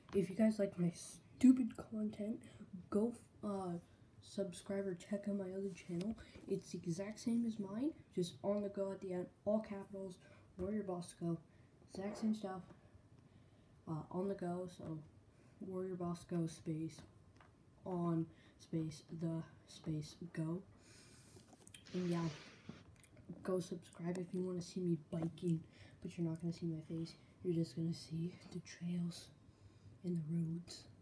if you guys like my stupid content, go subscribe or check out my other channel. It's the exact same as mine, just on the go at the end, all capitals, Warrior BOSCO, exact same stuff, on the go. So Warrior BOSCO space on space the space go. And yeah, go subscribe if you want to see me biking, but you're not going to see my face. You're just going to see the trails and the roads.